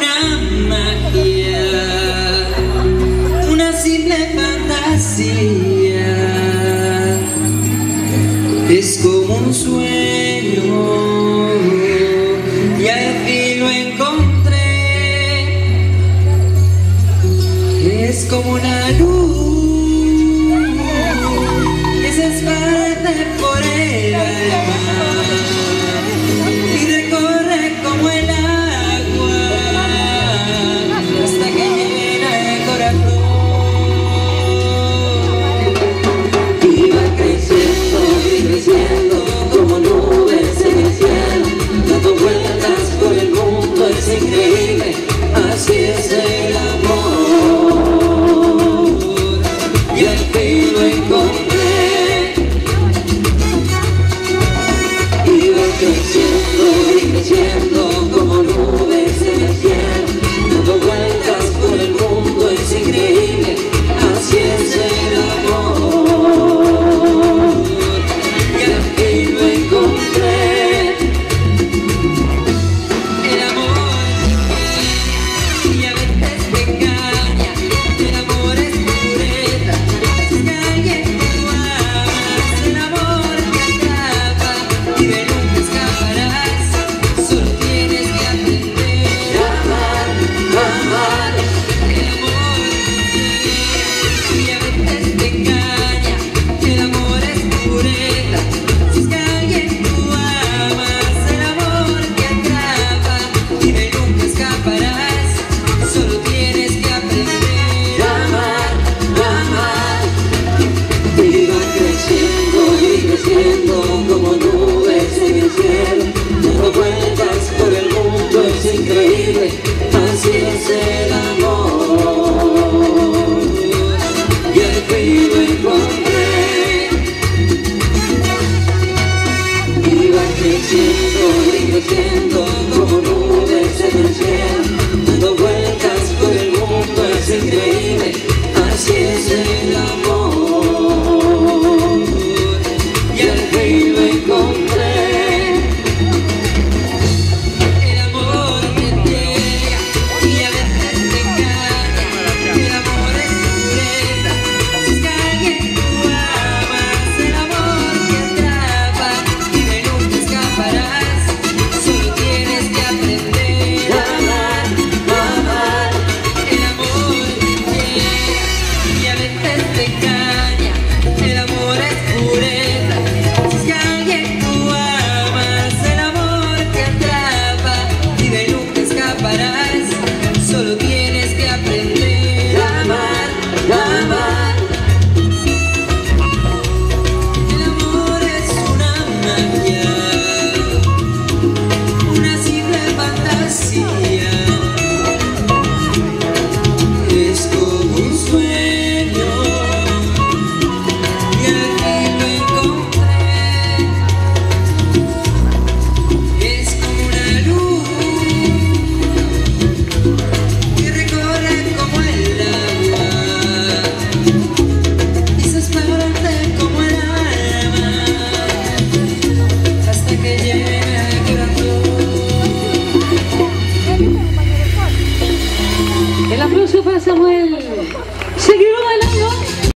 una magia, una simple fantasía, es como un sueño y al fin lo encontré, es como una luz que se expande por el alma y recorre como el agua hasta que llena el corazón y va creciendo como nubes en el cielo, dando vueltas por el mundo, es increíble, así es el amor y al fin lo encontré y va creciendo como nubes en el cielo, dando vueltas por el mundo, es increíble, así es el amor y al fin lo encontré. El amor y a veces te engaña, el amor es pureza, si alguien tú amas, el amor te atrapa y de nunca escaparás, solo tienes que aprender a amar, amar. El amor y a veces te engaña, el amor es pureza, si es que alguien tú amas, el amor te atrapa y de nunca escaparás, solo tienes que aprender a amar, amar. Y va creciendo como nubes en el cielo, dando vueltas por el mundo, es increíble, así es el